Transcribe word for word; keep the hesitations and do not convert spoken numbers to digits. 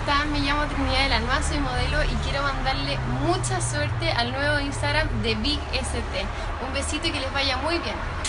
están? Me llamo Trinidad del Alma, soy modelo y quiero mandarle mucha suerte al nuevo Instagram de Big S T. Un besito y que les vaya muy bien.